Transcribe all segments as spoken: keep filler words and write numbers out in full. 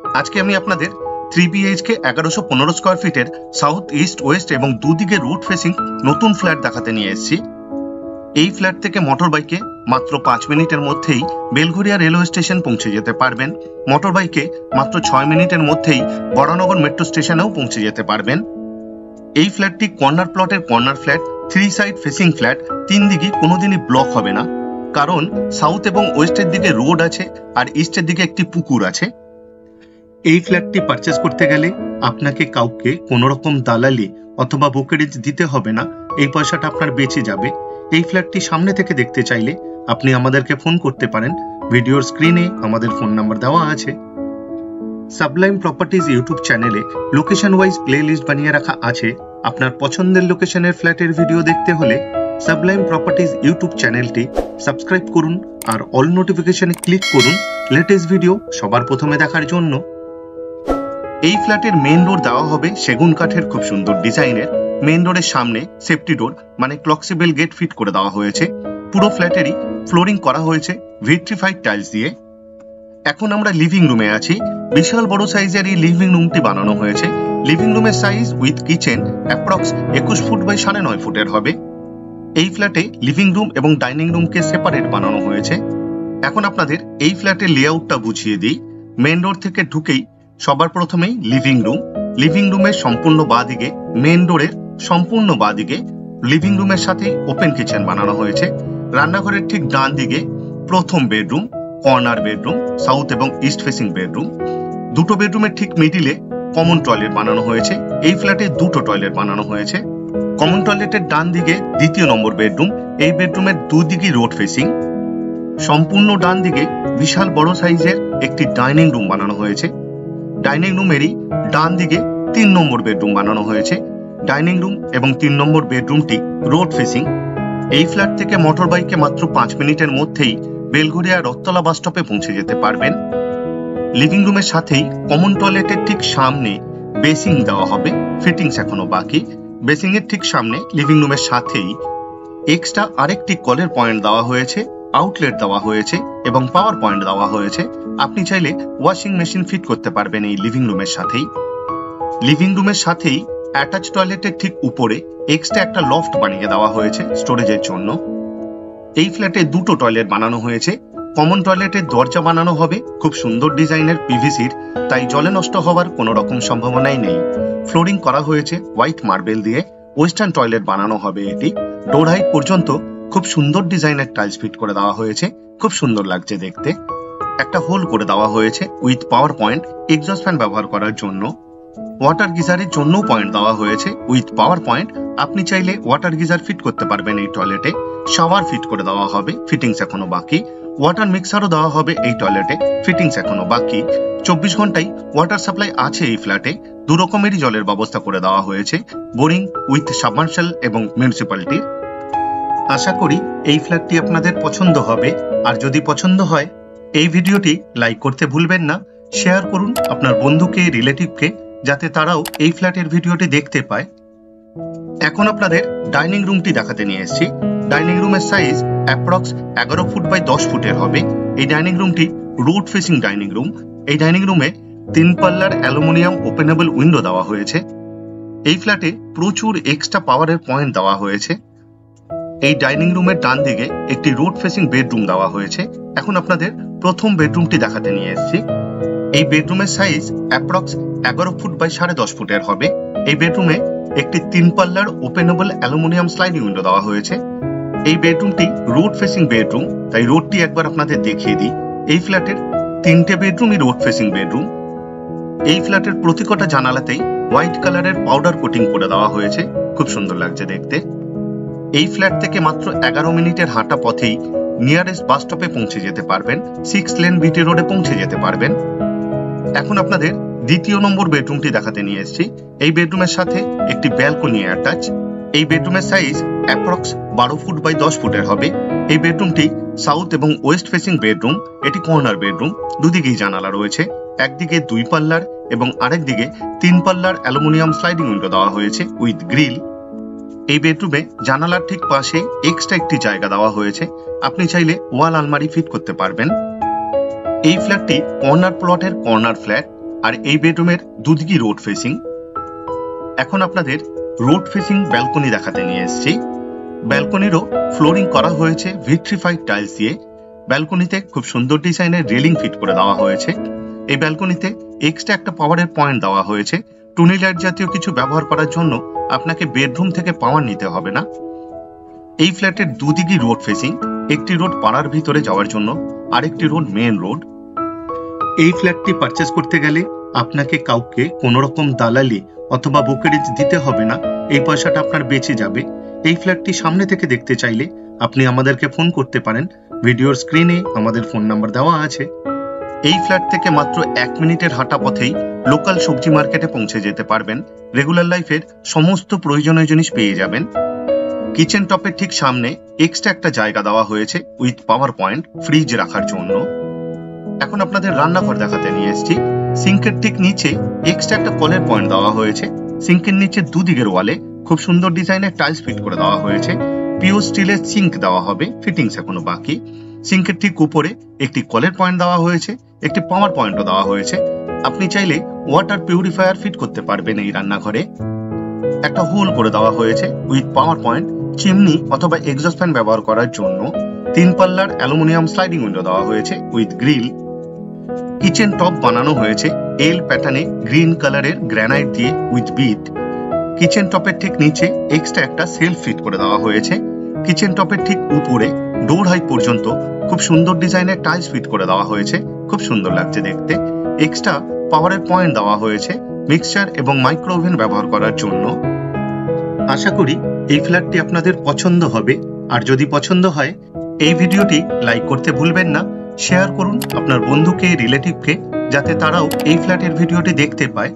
আজকে আমি আপনাদের থ্রি বিএইচকে এগারোশো পনেরো স্কোয়ার ফিটের সাউথ ইস্ট ওয়েস্ট এবং দুদিকে রোড ফেসিং নতুন ফ্ল্যাট দেখাতে নিয়ে এসেছি। এই ফ্ল্যাট থেকে মোটর বাইকে মাত্র পাঁচ মিনিটের মধ্যেই বেলঘরিয়া রেলওয়ে স্টেশন পৌঁছে যেতে পারবেন। মোটর বাইকে মাত্র ছয় মিনিটের মধ্যেই বরানগর মেট্রো স্টেশনেও পৌঁছে যেতে পারবেন। এই ফ্ল্যাটটি কর্নার প্লটের corner flat, three side facing flat. তিন দিকে কোনোদিনই ব্লক হবে না, কারণ সাউথ এবং ওয়েস্টের দিকে রোড আছে আর ইস্টের দিকে একটি পুকুর আছে। এই ফ্ল্যাটটি পারচেস করতে গেলে আপনাকে কাউকে কোনো রকম দালালি অথবা ব্রোকারেজ দিতে হবে না, এই পয়সাটা আপনার বেঁচে যাবে। এই ফ্ল্যাটটি সামনে থেকে দেখতে চাইলে আপনি আমাদেরকে ফোন করতে পারেন। ভিডিওর স্ক্রিনে আমাদের ফোন নাম্বার দেওয়া আছে। সাবলাইম প্রপার্টিজ ইউটিউব চ্যানেলে লোকেশন ওয়াইজ প্লে লিস্ট বানিয়ে রাখা আছে। আপনার পছন্দের লোকেশনের ফ্ল্যাটের ভিডিও দেখতে হলে সাবলাইম প্রপার্টিজ ইউটিউব চ্যানেলটি সাবস্ক্রাইব করুন আর অল নোটিফিকেশনে ক্লিক করুন লেটেস্ট ভিডিও সবার প্রথমে দেখার জন্য। এই ফ্ল্যাটের মেইন ডোর দেওয়া হবে সেগুন কাঠের খুব সুন্দর ডিজাইনের। মেইন ডোরের সামনে সেফটি ডোর মানে ক্লকসেবল গেট ফিট করে দেওয়া হয়েছে। পুরো ফ্ল্যাটেরই ফ্লোরিং করা হয়েছে ভিট্রিফাইড টাইলস দিয়ে। এখন আমরা লিভিং রুমে আছি। বিশাল বড় সাইজের এই লিভিং রুমটি বানানো হয়েছে। লিভিং রুমের সাইজ উইথ কিচেন অ্যাপ্রক্স একুশ ফুট বাই সাড়ে নয় ফুটের হবে। এই ফ্ল্যাটে লিভিং রুম এবং ডাইনিং রুমকে সেপারেট বানানো হয়েছে। এখন আপনাদের এই ফ্ল্যাটের লেআউটটা বুঝিয়ে দিই। মেইন ডোর থেকে ঢুকেই সবার প্রথমেই লিভিং রুম। লিভিং রুমের সম্পূর্ণ বাঁ দিকে, মেইন ডোরের সম্পূর্ণ বাঁ দিকে লিভিং রুমের সাথে ওপেন কিচেন বানানো হয়েছে। রান্নাঘরের ঠিক ডান দিকে প্রথম বেডরুম, কর্নার বেডরুম, সাউথ এবং ইস্ট ফেসিং বেডরুম। দুটো বেডরুমের ঠিক মিডিলে কমন টয়লেট বানানো হয়েছে। এই ফ্ল্যাটে দুটো টয়লেট বানানো হয়েছে। কমন টয়লেটের ডান দিকে দ্বিতীয় নম্বর বেডরুম। এই বেডরুমের দুদিকে রোড ফেসিং। সম্পূর্ণ ডান দিকে বিশাল বড় সাইজের একটি ডাইনিং রুম বানানো হয়েছে। ডাইনিং রুমেরই ডান দিকে তিন নম্বর বেডরুম বানানো হয়েছে। ডাইনিং রুম এবং তিন নম্বর বেডরুমটি রোড ফেসিং। এই ফ্ল্যাট থেকে মোটর বাইকে মাত্র পাঁচ মিনিটের মধ্যেই বেলঘরিয়া রথতলা বাস স্টপে পৌঁছে যেতে পারবেন। লিভিং রুমের সাথেই কমন টয়লেটের ঠিক সামনে বেসিং দেওয়া হবে, ফিটিংস এখনো বাকি। বেসিং এর ঠিক সামনে লিভিং রুমের সাথেই এক্সট্রা আরেকটি কলের পয়েন্ট দেওয়া হয়েছে, আউটলেট দেওয়া হয়েছে এবং পাওয়ার পয়েন্ট দেওয়া হয়েছে। আপনি চাইলে ওয়াশিং মেশিন ফিট করতে পারবেন এই লিভিং রুমের সাথেই। লিভিং রুমের সাথেই অ্যাটাচ টয়লেটের ঠিক উপরে এক্সট্রা একটা লফট বানিয়ে দেওয়া হয়েছে স্টোরেজের জন্য। এই ফ্ল্যাটে দুটো টয়লেট বানানো হয়েছে। কমন টয়লেটের দরজা বানানো হবে খুব সুন্দর ডিজাইনের পিভিসির, তাই জলে নষ্ট হওয়ার কোনো রকম সম্ভাবনাই নেই। ফ্লোরিং করা হয়েছে হোয়াইট মার্বেল দিয়ে। ওয়েস্টার্ন টয়লেট বানানো হবে এটি। ডোর হাইট পর্যন্ত খুব সুন্দর ডিজাইনের টাইলস ফিট করে দেওয়া হয়েছে, খুব সুন্দর লাগছে দেখতে। একটা হোল করে দেওয়া হয়েছে with power point exhaust fan ব্যবহার করার জন্য। ওয়াটার গিজারের জন্য পয়েন্ট দেওয়া হয়েছে উইথ পাওয়ার পয়েন্ট। আপনি চাইলে ওয়াটার গিজার ফিট করতে পারবেন এই টয়লেটে। শাওয়ার ফিট করে দেওয়া হবে, ফিটিংস এখনো বাকি। ওয়াটার মিক্সারও দেওয়া হবে এই টয়লেটে, ফিটিংস এখনো বাকি। চব্বিশ ঘন্টাই ওয়াটার সাপ্লাই আছে এই ফ্ল্যাটে। দু রকমেরই জলের ব্যবস্থা করে দেওয়া হয়েছে, বোরিং উইথ সাবমার্শাল এবং মিউনিসিপ্যালিটির। আশা করি এই ফ্ল্যাটটি আপনাদের পছন্দ হবে। আর যদি পছন্দ হয় এই ভিডিওটি লাইক করতে ভুলবেন না। শেয়ার করুন আপনার বন্ধুকে, রিলেটিভকে, যাতে তারাও এই ফ্ল্যাটের ভিডিওটি দেখতে পায়। এখন আপনাদের ডাইনিং রুমটি দেখাতে নিয়ে এসেছি। ডাইনিং রুমের সাইজ অ্যাপ্রক্স এগারো ফুট বাই দশ ফুটের হবে। এই ডাইনিং রুমটি রোড ফেসিং ডাইনিং রুম। এই ডাইনিং রুমে তিন পাল্লার অ্যালুমিনিয়াম ওপেনেবল উইন্ডো দেওয়া হয়েছে। এই ফ্ল্যাটে প্রচুর এক্সট্রা পাওয়ারের পয়েন্ট দেওয়া হয়েছে। এই ডাইনিং রুমের ডান দিকে একটি রোড ফেসিং বেডরুম দেওয়া হয়েছে। এখন আপনাদের প্রথম বেডরুমটি দেখাতে নিয়ে এসেছি। এই বেডরুমের সাইজ অ্যাপ্রক্স এগারো ফুট বাই সাড়ে দশ ফুটের হবে। এই বেডরুমে একটি তিন পাল্লার ওপেনেবল অ্যালুমিনিয়াম স্লাইডিং উইন্ডো দেওয়া হয়েছে। এই বেডরুমটি রোড ফেসিং বেডরুম, তাই রোডটি একবার আপনাদের দেখিয়ে দিই। এই ফ্ল্যাটের তিনটে বেডরুমই রোড ফেসিং বেডরুম। এই ফ্ল্যাটের প্রতিকটা জানালাতেই হোয়াইট কালারের পাউডার কোটিং করে দেওয়া হয়েছে, খুব সুন্দর লাগছে দেখতে। এই ফ্ল্যাট থেকে মাত্র এগারো মিনিটের হাঁটা পথেই নিয়ারেস্ট বাস স্টপে পৌঁছে যেতে পারবেন। সিক্স লেন বিটি রোডে পৌঁছে যেতে পারবেন। এখন আপনাদের দ্বিতীয় নম্বর বেডরুমটি দেখাতে নিয়ে এসেছি। এই বেডরুমের সাথে একটি ব্যালকনি অ্যাটাচ। এই বেডরুমের সাইজ অ্যাপ্রক্স বারো ফুট বাই দশ ফুটের হবে। এই বেডরুমটি সাউথ এবং ওয়েস্ট ফেসিং বেডরুম। এটি কর্নার বেডরুম। দুদিকেই জানালা রয়েছে, একদিকে দুই পাল্লার এবং আরেক দিকে তিন পাল্লার অ্যালুমিনিয়াম স্লাইডিং উইন্ডো দেওয়া হয়েছে উইথ গ্রিল। এই বেডরুমে জানালার ঠিক পাশে এক্সট্রা একটি জায়গা দেওয়া হয়েছে। আপনি চাইলে ওয়াল আলমারি ফিট করতে পারবেন। এই ফ্ল্যাটটি কর্নার প্লটের কর্নার ফ্ল্যাট। আর এই বেডরুমের দুদিকই রোড ফেসিং। এখন আপনাদের রোড ফেসিং ব্যালকনি দেখাতে নিয়ে এসেছি। ব্যালকনিরও ফ্লোরিং করা হয়েছে ভিট্রিফাইড টাইলস দিয়ে। ব্যালকনিতে খুব সুন্দর ডিজাইনের রেলিং ফিট করে দেওয়া হয়েছে। এই ব্যালকনিতে এক্সট্রা একটা পাওয়ারের পয়েন্ট দেওয়া হয়েছে। টুনি লাইট জাতীয় কিছু ব্যবহার করার জন্য আপনাকে বেডরুম থেকে পাওয়ার নিতে হবে না। এই ফ্ল্যাটের দুদিকই রোড ফেসিং, একটি রোড পাড়ার ভিতরে যাওয়ার জন্য, আরেকটি রোড মেন রোড। এই ফ্ল্যাটটি পারচেস করতে গেলে আপনাকে কাউকে কোনো রকম দালালি অথবা ব্রোকারেজ দিতে হবে না, এই পয়সাটা আপনার বেঁচে যাবে। এই ফ্ল্যাটটি সামনে থেকে দেখতে চাইলে আপনি আমাদেরকে ফোন করতে পারেন, ভিডিওর স্ক্রিনে আমাদের ফোন নাম্বার দেওয়া আছে। এই ফ্ল্যাট থেকে মাত্র এক মিনিটের হাঁটা পথেই লোকাল সবজি মার্কেটে পৌঁছে যেতে পারবেন। রেগুলার লাইফের সমস্ত প্রয়োজনীয় জিনিস পেয়ে যাবেন। কিচেন টপের ঠিক সামনে এক্সট্রা একটা জায়গা দেওয়া হয়েছে উইথ পাওয়ার পয়েন্ট, ফ্রিজ রাখার জন্য। এখন আপনাদের রান্নাঘর দেখাতে নিয়ে এসেছি। সিঙ্কের ঠিক নিচে এক্সট্রা একটা কলের পয়েন্ট দেওয়া হয়েছে। সিঙ্কের নিচে দুদিকের ওয়ালে খুব সুন্দর ডিজাইনের টাইলস ফিট করে দেওয়া হয়েছে। পিওর স্টিলের সিঙ্ক দেওয়া হবে, ফিটিংস এখনো বাকি। সিঙ্কের ঠিক উপরে একটি কলের পয়েন্ট দেওয়া হয়েছে, একটি পাওয়ার পয়েন্টও দেওয়া হয়েছে। আপনি চাইলে ওয়াটার পিউরিফায়ার ফিট করতে পারবেন এই রান্নাঘরে। একটা হোল করে দেওয়া হয়েছে উইথ পাওয়ার পয়েন্ট, চিমনি অথবা এক্সস্ট ফ্যান ব্যবহার করার জন্য। তিন পাল্লার অ্যালুমিনিয়াম স্লাইডিং উইন্ডো দেওয়া হয়েছে উইথ গ্রিল। কিচেন টপ বানানো হয়েছে এল প্যাটার্নে গ্রিন কালারের গ্রানাইট দিয়ে উইথ বিট। কিচেন টপের ঠিক নিচে এক্সট্রা একটা সেলফ ফিট করে দেওয়া হয়েছে। কিচেন টপের ঠিক উপরে ডোর হাইট পর্যন্ত খুব সুন্দর ডিজাইনের টাইলস ফিট করে দেওয়া হয়েছে, খুব সুন্দর লাগছে দেখতে। এক্সট্রা পাওয়ারের পয়েন্ট দেওয়া হয়েছে মিক্সচার এবং মাইক্রো ওভেন ব্যবহার করার জন্য। আশা করি এই ফ্ল্যাটটি আপনাদের পছন্দ হবে, আর যদি পছন্দ হয় এই ভিডিওটি লাইক করতে ভুলবেন না। শেয়ার করুন আপনার বন্ধুকে, রিলেটিভকে, যাতে তারাও এই ফ্ল্যাটের ভিডিওটি দেখতে পায়।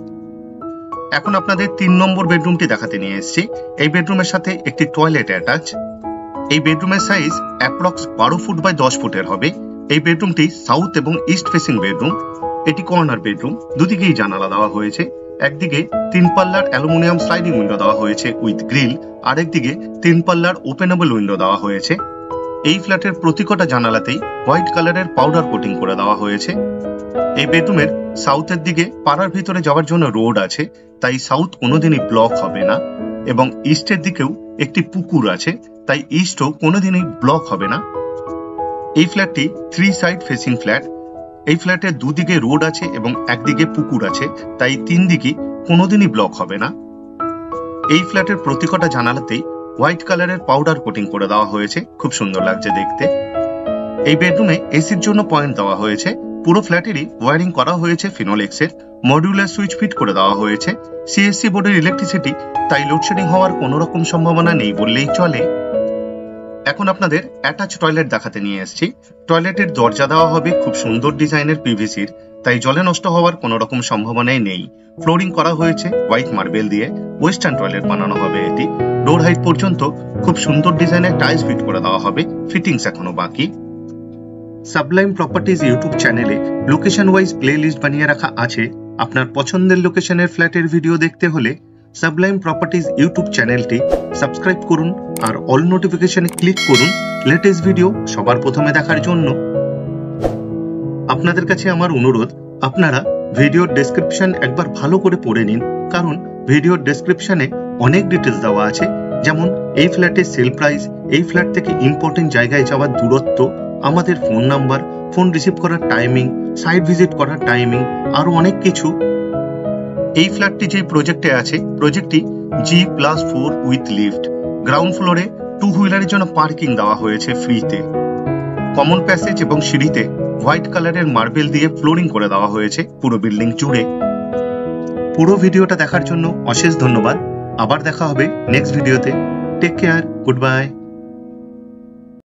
এখন আপনাদের তিন নম্বর বেডরুমটি দেখাতে নিয়ে এসেছি। এই বেডরুমের সাথে একটি টয়লেট অ্যাটাচ। এই বেডরুমের সাইজ অ্যাপ্রক্স বারো ফুট বাই দশ ফুটের হবে। এই বেডরুমটি সাউথ এবং ইস্ট ফেসিং বেডরুম। এটি কর্নার বেডরুম, দুদিকেই জানালা দেওয়া হয়েছে। একদিকে তিন পাল্লার অ্যালুমিনিয়াম স্লাইডিং উইন্ডো দেওয়া হয়েছে উইথ গ্রিল, আরেকদিকে তিন পাল্লার ওপেনেবল উইন্ডো দেওয়া হয়েছে। এই ফ্ল্যাটের প্রতিকটা জানালাতেই হোয়াইট কালারের পাউডার কোটিং করে দেওয়া হয়েছে। এই বেডরুমের সাউথের দিকে পাড়ার ভিতরে যাওয়ার জন্য রোড আছে, তাই সাউথ কোনোদিনই ব্লক হবে না, এবং ইস্টের দিকেও একটি পুকুর আছে, তাই ইস্টও কোনোদিনই ব্লক হবে না। এই ফ্ল্যাটটি থ্রি সাইড ফেসিং ফ্ল্যাট। এই ফ্ল্যাটের দুদিকে রোড আছে এবং একদিকে পুকুর আছে, তাই তিন দিকই কোনোদিনই ব্লক হবে না। এই ফ্ল্যাটের প্রতিকটা জানালাতেই হোয়াইট কালারের পাউডার কোটিং করে দেওয়া হয়েছে, খুব সুন্দর লাগছে দেখতে। এই বেডরুমে এসির জন্য পয়েন্ট দেওয়া হয়েছে। পুরো ফ্ল্যাটেরই ওয়ারিং করা হয়েছে ফিনোলেক্সের। মডিউলার সুইচ ফিট করে দেওয়া হয়েছে। সিএসসি বোর্ডের ইলেকট্রিসিটি, তাই লোডশেডিং হওয়ার কোনো রকম সম্ভাবনা নেই বললেই চলে। এখন আপনাদের অ্যাটাচ টয়লেট দেখাতে নিয়ে এসেছি। টয়লেটের দরজা দেওয়া হবে খুব সুন্দর ডিজাইনের পিভিসির, তাই জলে নষ্ট হওয়ার কোনো রকম সম্ভাবনাই নেই। ফ্লোরিং করা হয়েছে হোয়াইট মার্বেল দিয়ে। ওয়েস্টার্ন টয়লেট বানানো হবে এটি। ডোর হাইট পর্যন্ত খুব সুন্দর ডিজাইনের টাইলস ফিট করে দেওয়া হবে, ফিটিংস এখনো বাকি। সাবলাইম প্রপার্টিজ ইউটিউব চ্যানেলে লোকেশন ওয়াইজ প্লে লিস্ট বানিয়ে রাখা আছে। আপনার পছন্দের লোকেশনের ফ্ল্যাটের ভিডিও দেখতে হলে সাবলাইম প্রপার্টিজ ইউটিউব চ্যানেলটি সাবস্ক্রাইব করুন আর অল নোটিফিকেশনে ক্লিক করুন লেটেস্ট ভিডিও সবার প্রথমে দেখার জন্য। আপনাদের কাছে আমার অনুরোধ, আপনারা ভিডিওর ডেসক্রিপশন একবার ভালো করে পড়ে নিন, কারণ ভিডিওর ডেসক্রিপশনে অনেক ডিটেলস দেওয়া আছে, যেমন এই ফ্ল্যাটের সেল প্রাইস, এই ফ্ল্যাট থেকে ইম্পর্টেন্ট জায়গায় যাওয়ার দূরত্ব, আমাদের ফোন নাম্বার, ফোন রিসিভ করার টাইমিং, সাইট ভিজিট করার টাইমিং, আরো অনেক কিছু। এই ফ্ল্যাটটি যে প্রজেক্টে আছে, প্রজেক্টটি G plus four with lift. Ground ফ্লোরে টু হুইলারের জন্য পার্কিং দেওয়া হয়েছে ফ্রিতে। কমন প্যাসেজ এবং সিঁড়িতে হোয়াইট কালারের মার্বেল দিয়ে ফ্লোরিং করে দেওয়া হয়েছে পুরো বিল্ডিং জুড়ে। পুরো ভিডিওটা দেখার জন্য অশেষ ধন্যবাদ। আবার দেখা হবে নেক্সট ভিডিওতে। Take care, good by.